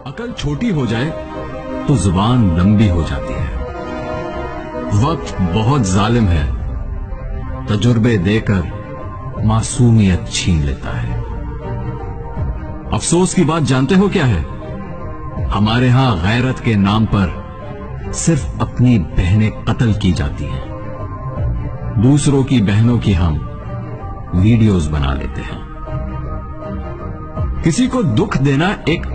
अकल छोटी हो जाए तो जुबान लंबी हो जाती है। वक्त बहुत जालिम है, तजुर्बे देकर मासूमियत छीन लेता है। अफसोस की बात जानते हो क्या है? हमारे यहां गैरत के नाम पर सिर्फ अपनी बहनें कत्ल की जाती हैं। दूसरों की बहनों की हम वीडियोस बना लेते हैं। किसी को दुख देना एक